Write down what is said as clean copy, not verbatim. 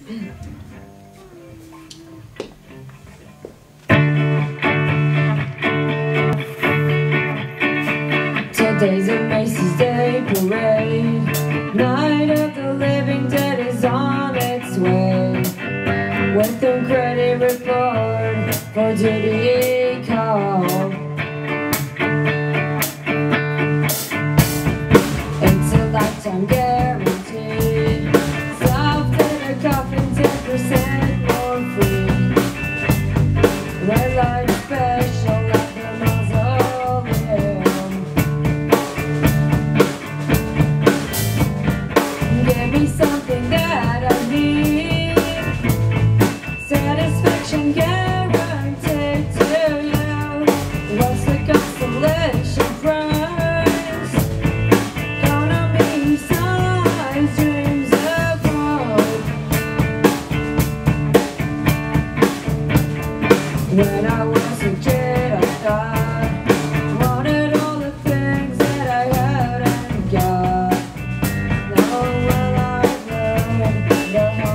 Today's a Macy's Day Parade. Night of the Living Dead is on its way, with a credit report for duty call. It's a lifetime guarantee. Soft in a coffin, 10% more free. Red light special at the mausoleum. Give me something that I need. Satisfaction guaranteed to you. What's the consolation prize? Gonna be signs, dreams of hope. When I was a kid, I thought wanted all the things that I hadn't got. Now well I've learned the